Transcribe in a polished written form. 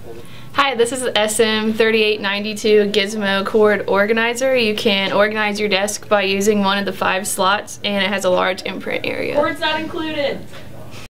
Hi, this is SM3892 Gizmo cord organizer. You can organize your desk by using one of the 5 slots, and it has a large imprint area. Cord's not included.